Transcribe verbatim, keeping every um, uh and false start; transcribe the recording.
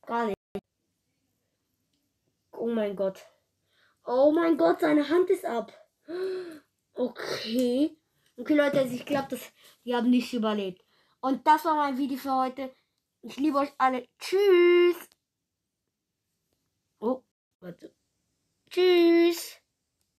Gar nicht. Oh mein Gott. Oh mein Gott, seine Hand ist ab. Okay. Okay, Leute, also ich glaube, die haben nicht überlebt. Und das war mein Video für heute. Ich liebe euch alle. Tschüss. Oh, warte. Tschüss.